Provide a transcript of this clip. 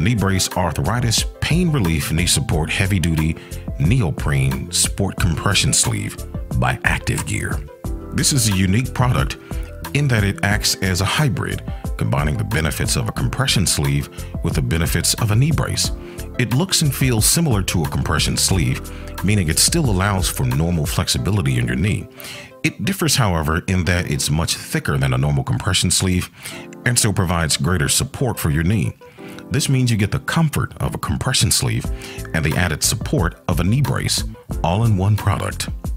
knee brace Arthritis Pain Relief Knee Support Heavy Duty Neoprene Sport Compression Sleeve by ActiveGear. This is a unique product in that it acts as a hybrid, combining the benefits of a compression sleeve with the benefits of a knee brace. It looks and feels similar to a compression sleeve, meaning it still allows for normal flexibility in your knee. It differs, however, in that it's much thicker than a normal compression sleeve and so provides greater support for your knee. This means you get the comfort of a compression sleeve and the added support of a knee brace, all in one product.